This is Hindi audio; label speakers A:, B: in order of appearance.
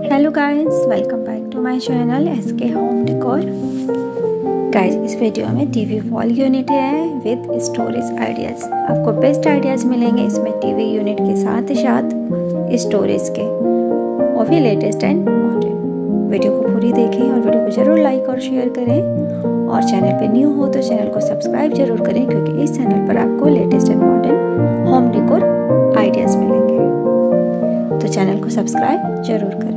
A: Hello guys, welcome back to my channel SK home decor. Guys, इस वीडियो में टीवी वॉल यूनिट है विद स्टोरेज आइडियाज़। आपको बेस्ट आइडियाज़ मिलेंगे इसमें टीवी यूनिट के साथ स्टोरेज के, वो भी लेटेस्ट एंड मॉडर्न। वीडियो को पूरी देखें और वीडियो को ज़रूर लाइक और शेयर करें, और चैनल पे न्यू हो तो चैनल को सब्सक्राइब जरूर करें, क्योंकि इस चैनल पर आपको latest and modern home decor ideas मिलेंगे। तो चैनल को सब्सक्राइब जरूर करें।